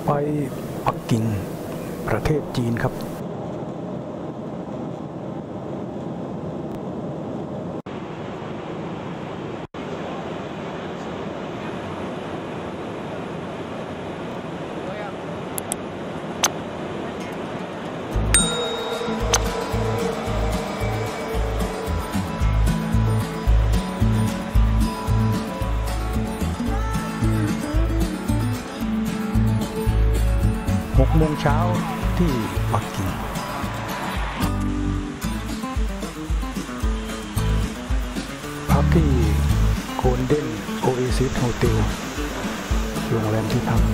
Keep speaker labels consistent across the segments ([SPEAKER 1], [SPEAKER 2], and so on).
[SPEAKER 1] ไปปักกิ่งประเทศจีนครับ6 โมงเช้าที่ปักกิ่งพักที่โกลเด้นโอเอซิสโฮเทลโรงแรมที่พัก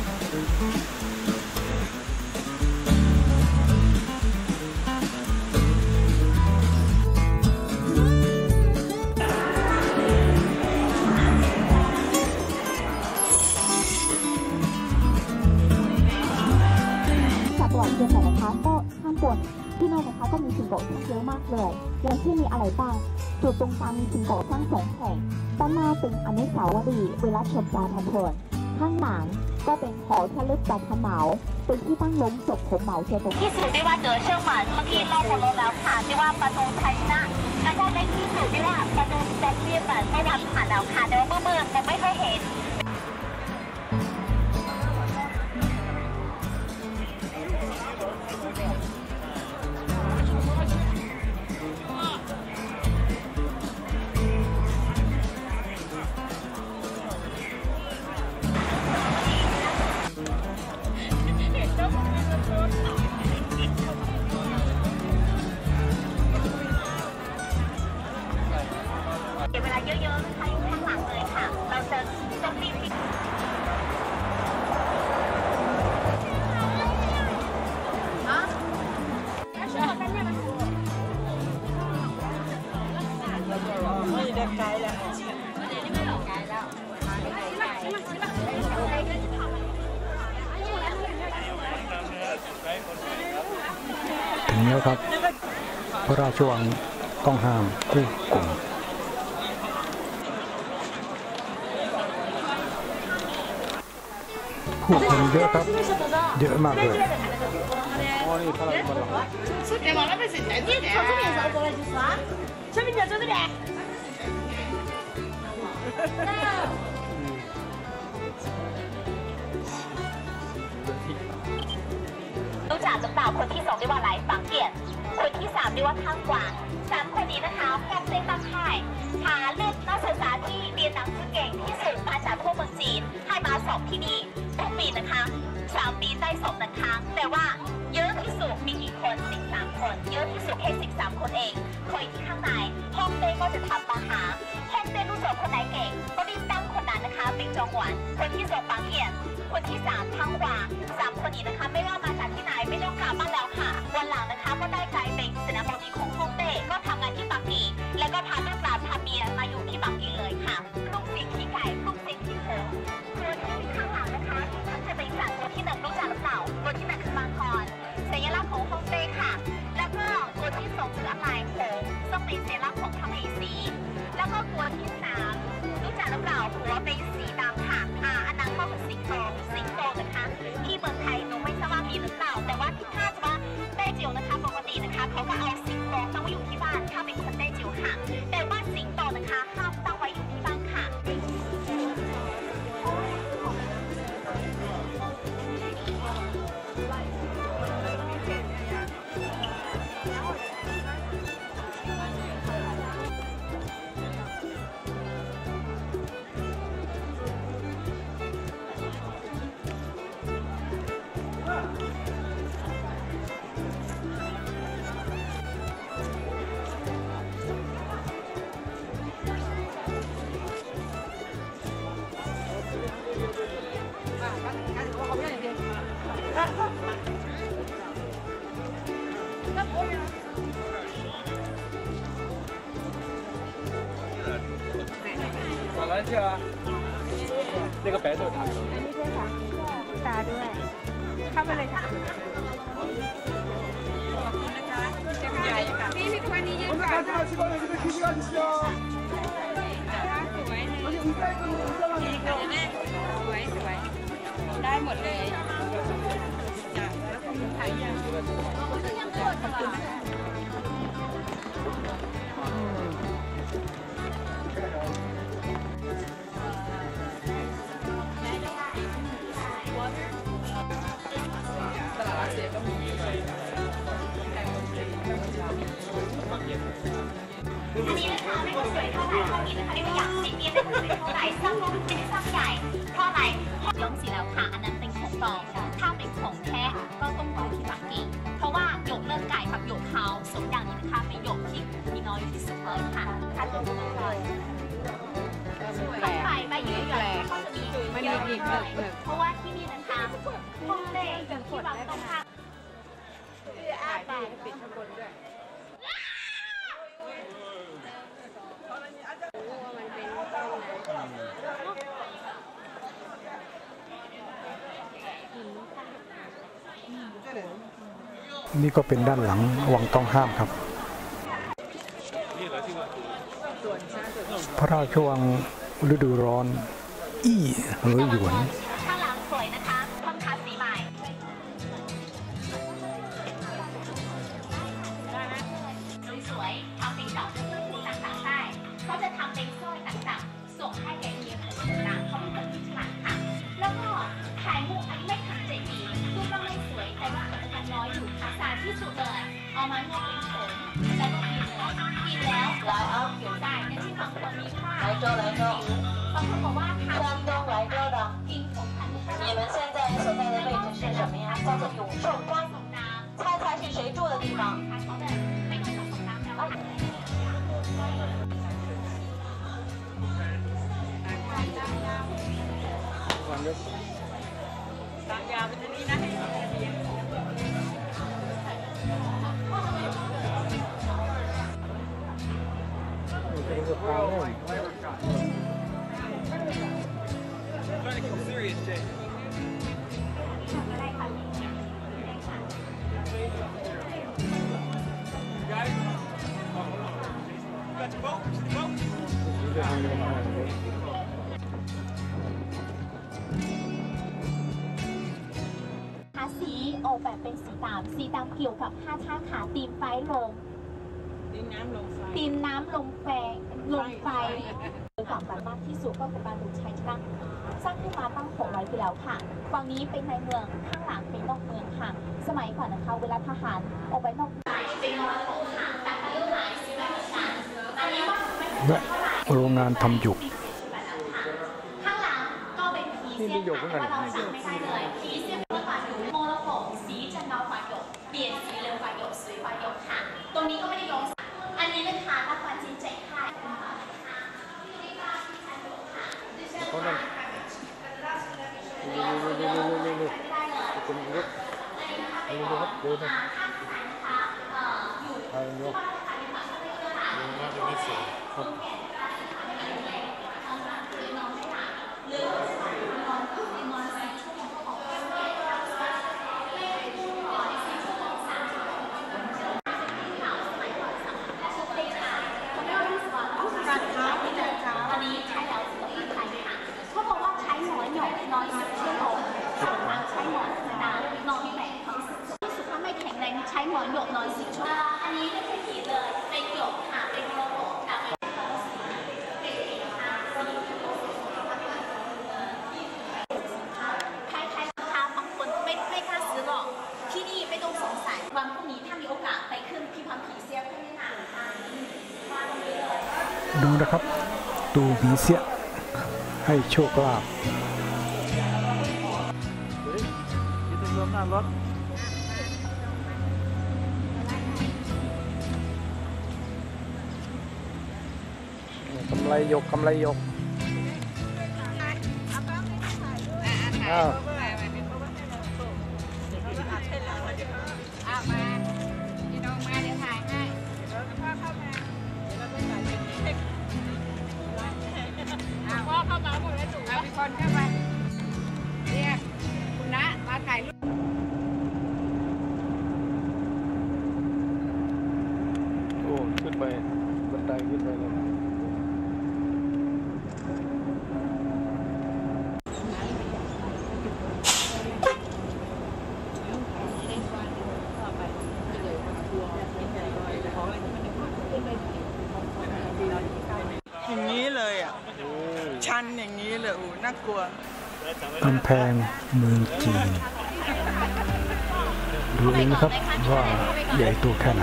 [SPEAKER 2] เชียงใหม่นะคะก็ข้างบนที่นั่นนะคะก็มีสิงโตเยอะมากเลยอย่างที่มีอะไรบ้างจุดตรงกลางมีสิงโตทั้ง2 แห่งด้านหน้าเป็นอนุสาวรีย์เวลาชมจาทันเพลินข้างหลังก็เป็นหอระลึกจาทันเหมาเป็นที่ตั้งล้มศพของเหมาเจ๋อตงที่สุดที่ว่าเจอเชื่อหมันเมื่อกี้เล่าหมดแล้วค่ะที่ว่าประตูไทยนะแล้วก็ในที่สุดที่ว่าประตูแจ็คเรียบแบบไม่ทำผ่านแล้วค่ะเดี๋ยวเมื่อจะไม่เคยเห็นเวลาเยอะๆค่ะอยู่ข้างหลังเลยค่ะเราจะต้องรีบ
[SPEAKER 1] ถึงแล้วครับพระราชวังต้องห้ามกู้กงผู้คนเยอะครับเยอะมากเลย
[SPEAKER 2] รู้จักหรือเปล่าคนที่2เรียกว่าอะไรฝังเกียรติคนที่3เรียกว่าข้างกวาง3 คนนี้นะคะแค่เซ็งตั้งค่ายหาเลือกนักศึกษาที่เรียนหนังสือเก่งที่สุดมาจากทั่วเมืองจีนให้มาสอบที่นี่ทุกปีนะคะ3 ปีได้สอบ1 ครั้งแต่ว่าเยอะที่สุดมีกี่คน13 คนเยอะที่สุดแค่13 คนเองคนที่ข้างในห้องเต้ก็จะทำมาหาห้องเต้รู้สอบคนไหนเก่งก็รีบตั้งคนนั้นนะคะเป็นจองหวันคนที่2ฝังเกียรติคนที่3ทั้งกวาง3 คนนี้นะคะไม่ว่ามาจากที่ไหนไม่ต้องกลับบ้านแล้วค่ะวันหลังนะคะก็ได้กลายเป็นเสนาบดีของฮ่องเต้ก็ทำงานที่ปักกิ่งแล้วก็พาลูกหลานพาเมียมาอยู่ที่ปักกิ่งเลยค่ะลูกศิษย์ขี้ไก่ลูกศิษย์ขี้เสือตัวที่ข้างหลังนะคะมันจะเป็นสัตว์ตัวที่1รู้จักหรือเปล่าตัวที่1คือมังกรสัญลักษณ์ของฮ่องเต้ค่ะแล้วก็ตัวที่2คืออะไรโขงต้องเป็นสัญลักษณ์ของพระเมสีแล้วก็ตัวที่3รู้จักหรือเปล่าหัวเป็นสีดำค่ะอันนั้นก็คือสิงโตนะคะที่เมืองไทยหนูไม่ทราบว่ามีหรือเปล่าแต่ว่าที่คาดว่าแต้จิ๋วนะคะปกตินะคะเขาก็เอาสิงโตตั้งไว้อยู่ที่บ้านถ้าเป็นคนแต้จิ๋วค่ะแต่ว่าสิงโตนะคะห้ามตั้งไว้อยู่ที่บ้านค่ะ
[SPEAKER 3] 来这个，那个白豆塔。
[SPEAKER 2] อันนี้ด้วยค่ะตาด้วยเข้าไปเลยค่ะขอบคุณนะคะใหญ่ค่ะพี่คนนี้เยอะค่ะสวยสวยได้หมดเลยอันนี้นะคะไม่ได้สวยเท่าไหร่ห้องนี้นะคะไม่อยากติดเนียนไม่สวยเท่าไหร่สร้างก็ไม่ได้สร้างใหญ่เพราะอะไรลงสีแล้วค่ะอันนั้นเป็นของปลอมถ้าเป็นของแท้ก็ต้องรอที่ปักกิ่งเพราะว่าหยกเลือดไก่กับหยกเขาสองอย่างนี้นะคะเป็นหยกที่มีน้อยที่สุดเลยค่ะคัดลงมาเลยไปใบเยอะๆเขาจะมีเยอะเลยเพราะว่าที่นี่นะคะห้องเล่ที่วางตรงข้างอาบน้ำปิดข้างบนด้วย
[SPEAKER 1] นี่ก็เป็นด้านหลังวังต้องห้ามครับพระราชวังฤดูร้อนอี้เหอหยวน
[SPEAKER 2] ข้างหลังสวยนะคะห้องทาสีใหม่สวยๆทำเป็นดอกต่างๆได้เขาจะทำเป็นสร้อยต่างๆส่งให้แก่เมียของต่างๆเขาเป็นคนที่ฉลาดค่ะแล้วก็ขายมุกอันนี้ไม่ขัดใจดีรูปร่างไม่สวยแต่ว่าอาจจะน้อยอยู่ค่ะสารที่สุดเลยเอามานวดเป็นผงแล้วก็กินแล้วเอาผิวได้ในที่บางคนมีผ้า来州บางคนบอกว่าทาน山东莱州的กินของขัน你们现在所在的位置是什么呀？叫做永寿庄。猜猜是谁住的地方？ไม่ต้องผสมน้ำแล้ว
[SPEAKER 3] ตามยาเป็นนี้นะ
[SPEAKER 2] สีออกแบบเป็นสีดำเกี่ยวกับผ้าท่าขาตีมไฟลงตีมน้ำลงไฟฝั่งบ้านมากที่สุดก็คือบ้านลุงชัยช่างสร้างขึ้นมาตั้ง600ปีแล้วค่ะฝั่งนี้เป็นในเมืองข้างหลังเป็นนอกเมืองค่ะสมัยก่อนนะคะเวลาทหารออกไปนอกเป็นมรดกค่ะแต่ก็ยังหายซื้อไม่เหมือนกันอันนี้ว่า
[SPEAKER 1] และโรงงานทำหยก
[SPEAKER 2] ข้างหลังก็เป็นผีเสื้อค่ะว่าเราจำไม่ได้เลยผีเสื้อเป็นฝันหยกมรดกสีจะเงากว่าหยกเปลี่ยนสีเร็วกว่าหยกสวยกว่าหยกค่ะตรงนี้ก็ไม่ได้ลงอันนี้นะคะนักวันจินเจ๋งค่ะ
[SPEAKER 1] เขานั่นคุณลุกดูครับดูนะทางยกน่าจะไม่สวยครับ
[SPEAKER 2] ใช้หมอนหยกนอน10 ชั่วโมงอันนี้ไม่ใช่ผีเลยเป็นหยกค่ะเป็นมรดกค่ะใครๆนะคะบางคนไม่กล้าซื้อหรอกที่นี่ไม่ต้องสงสัยวันพรุ่งนี้ถ้ามีโอกาสไปขึ้นพิพิธภัณฑ์ผีเสื้อก็ไม่นานค่ะ
[SPEAKER 1] ดูนะครับดูผีเสื้อให้โชคลาภกำไรยกอ้าว
[SPEAKER 4] มาพี่น้องมาเดี๋ยวถ่ายให้พ่อเข้ามาพ่อเข้ามาหมดแล้วถูกพี่คนเข้ามาเนี่ยคุณนะมาถ่ายรูป
[SPEAKER 1] โอ้ขึ้นไปบันไดขึ้นไปแล้ว
[SPEAKER 3] อย่างนี้เลยน่ากลัว
[SPEAKER 1] กำแพงเมืองจีนดูเองนะครับว่าใหญ่โตแค่ไหน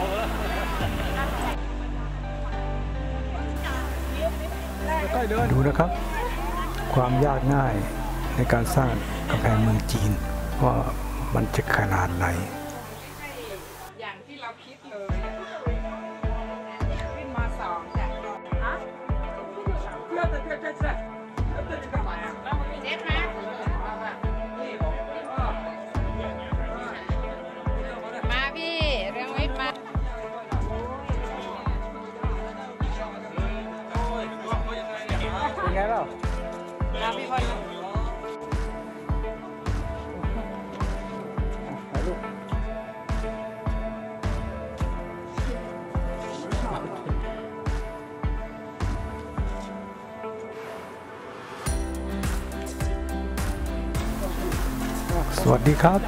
[SPEAKER 1] ดูนะครับความยากง่ายในการสร้างกำแพงเมืองจีนว่ามันจะขนาดไหน
[SPEAKER 4] อย่างที่เราคิดเลยขึ้นมา2จากฮะเจ็บไหมมาพี่เรื่องวิทย์มา
[SPEAKER 3] เป็นไงเปล่า
[SPEAKER 4] พี่พล
[SPEAKER 3] ถ่ายรูป
[SPEAKER 1] สวัสดีครับ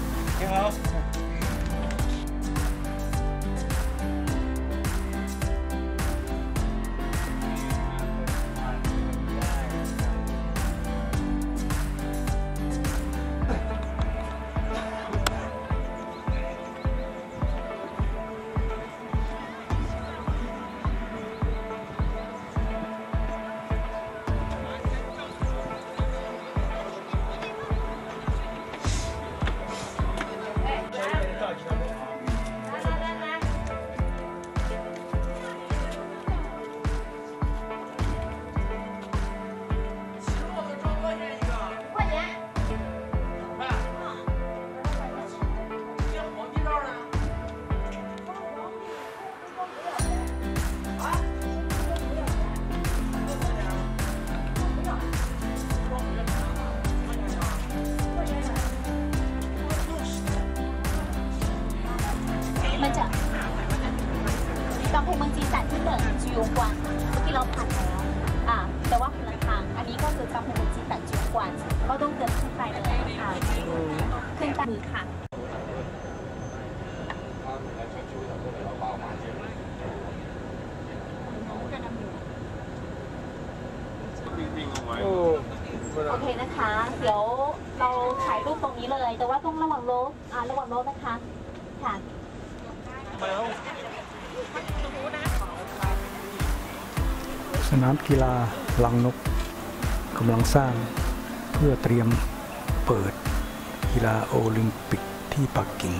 [SPEAKER 2] มันจะกำแพงเมืองจีนแต่ที่1จิวกวนเมื่อกี้เราผ่านแล้วแต่ว่าคนละทางอันนี้ก็คือกำแพงเมืองจีนแต่จิวกวนก็ต้องเดินขึ้นไปเลยค่ะขึ้นตามมือค่ะโอเคนะคะเดี๋ยวเราถ่ายรูปตรงนี้เลยแต่ว่าต้องระวังรถนะคะค่ะ
[SPEAKER 1] สนามกีฬาลังนกกำลังสร้างเพื่อเตรียมเปิดกีฬาโอลิมปิกที่ปักกิ่ง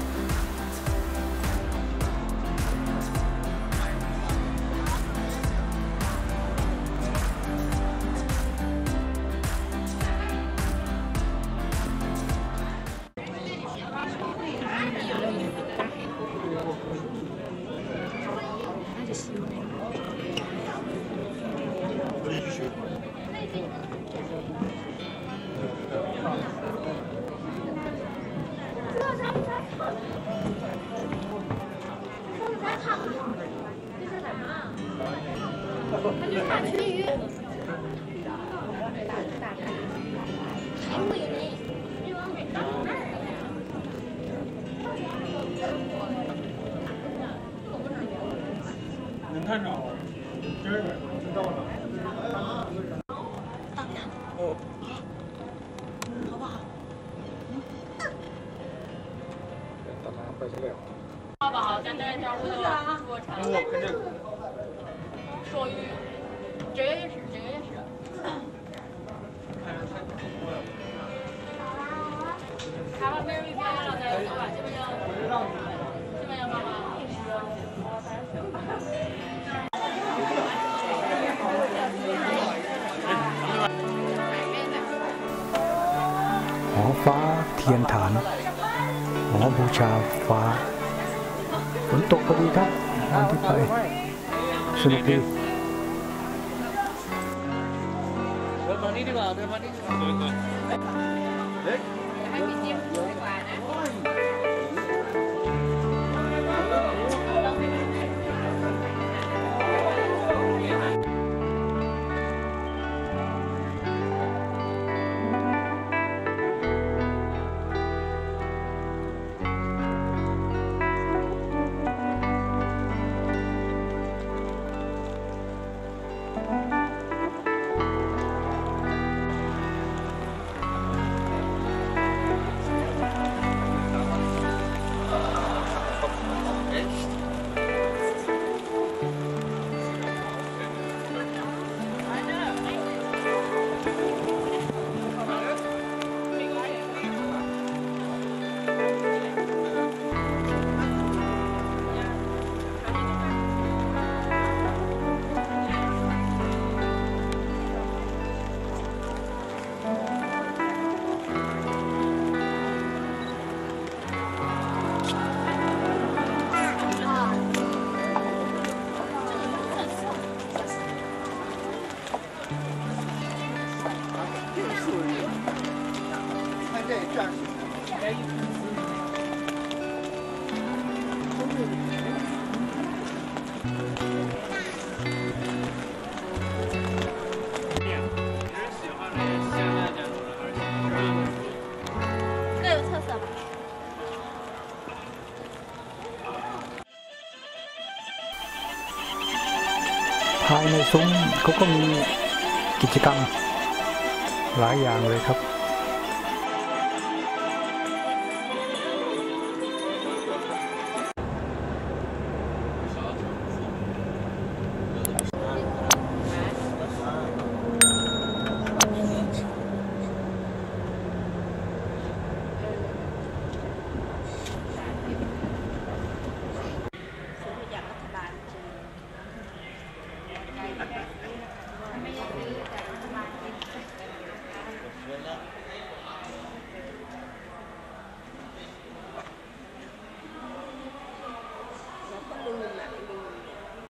[SPEAKER 3] 能看着，今儿知道了。哦，好不好？大家快起来！
[SPEAKER 5] 好不好？咱这条路的说长。
[SPEAKER 3] 我肯定。
[SPEAKER 5] 说鱼，这个也是，这个也是。他们没有一边让咱走吧，这边要，这边要干嘛？
[SPEAKER 1] หอฟ้าเทียนฐานหอบูชาฟ้าฝนตกพอดีครับวันที่ไปสนุกดี
[SPEAKER 3] เดินมานี่ดีกว่าเดินมานี่เด็ก
[SPEAKER 4] ให้พี่จิ๊บดีกว่านะ
[SPEAKER 5] 这有厕所吗？
[SPEAKER 1] ภายในซุ้มเขาก็มีกิจกรรมหลายอย่างเลยครับ